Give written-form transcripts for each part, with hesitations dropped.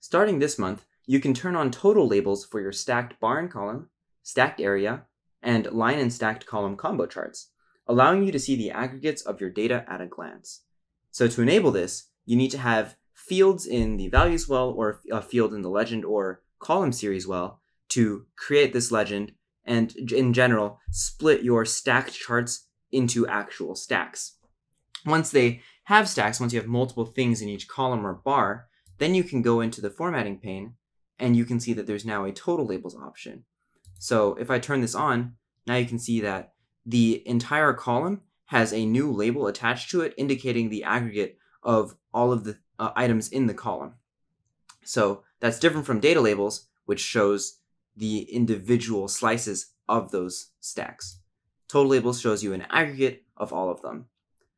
Starting this month, you can turn on total labels for your stacked bar and column, stacked area, and line and stacked column combo charts, allowing you to see the aggregates of your data at a glance. So to enable this, you need to have fields in the values well or a field in the legend or column series well to create this legend and, in general, split your stacked charts into actual stacks. Once they have stacks, once you have multiple things in each column or bar, then you can go into the formatting pane and you can see that there's now a total labels option. So if I turn this on, now you can see that the entire column has a new label attached to it indicating the aggregate of all of the items in the column. So that's different from data labels, which shows the individual slices of those stacks. Total labels shows you an aggregate of all of them.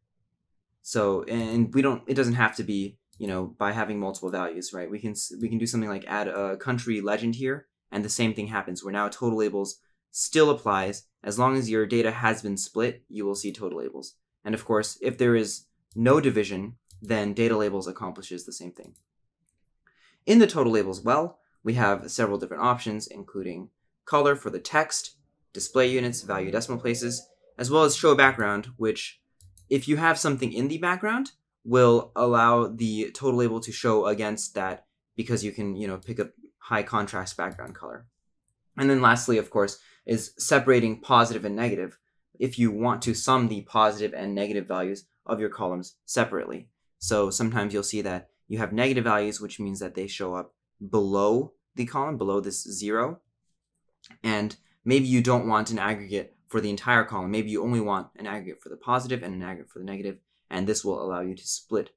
So, and it doesn't have to be, by having multiple values, right? We can do something like add a country legend here, and the same thing happens, where now total labels still applies. As long as your data has been split, you will see total labels. And of course, if there is no division, then data labels accomplishes the same thing. In the total labels well, we have several different options, including color for the text, display units, value decimal places, as well as show background, which, if you have something in the background, will allow the total label to show against that because you can, pick a high contrast background color. And then lastly, of course, is separating positive and negative if you want to sum the positive and negative values of your columns separately. So sometimes you'll see that you have negative values, which means that they show up below the column, below this 0. And maybe you don't want an aggregate for the entire column. Maybe you only want an aggregate for the positive and an aggregate for the negative, and this will allow you to split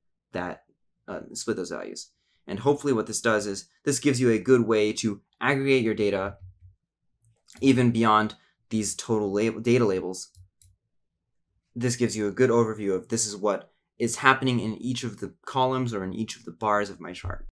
those values. And hopefully what this does is this gives you a good way to aggregate your data even beyond these total data labels. This gives you a good overview of this is what is happening in each of the columns or in each of the bars of my chart.